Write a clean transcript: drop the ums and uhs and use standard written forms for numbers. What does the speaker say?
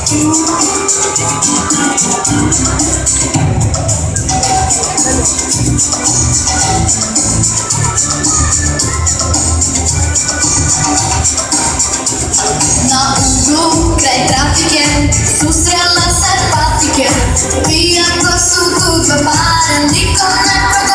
Na uglu kraj trafike susrela se patike, iako su tu dve pare, nikom ne